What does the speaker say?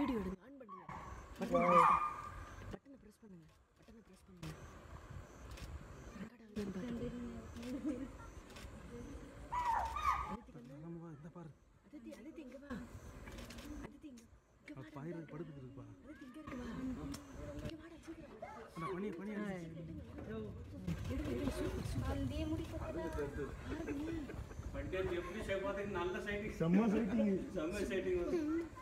video எடுங்க on பண்ணுங்க பட்டனை பிரஸ் பண்ணுங்க ரெக்கார்ட் ஆகுதுன்னு பாருங்க நம்ம வா இந்த பாரு அதித்தி இங்க வா அதித்தி இங்க பாயிர படுத்துட்டு இருப்பா அதித்தி இங்க இருக்கு வா இங்க வாடா சீக்கிரம் அண்ணா பனி எடு சூப்பர் அந்தே முடி பத்தல பண்டே எப்படி ஷேப் ஆகுது நல்ல சைட்டிங் செம்ம சைட்டிங் செம்ம சைட்டிங்